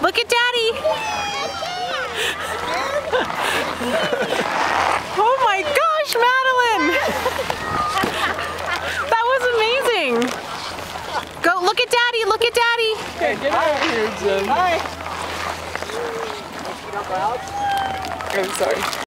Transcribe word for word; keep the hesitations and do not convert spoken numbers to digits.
Look at Daddy. Oh my gosh, Madeline. That was amazing. Go look at Daddy, look at Daddy. Okay, get out of here, Jim. Hi. I'm sorry.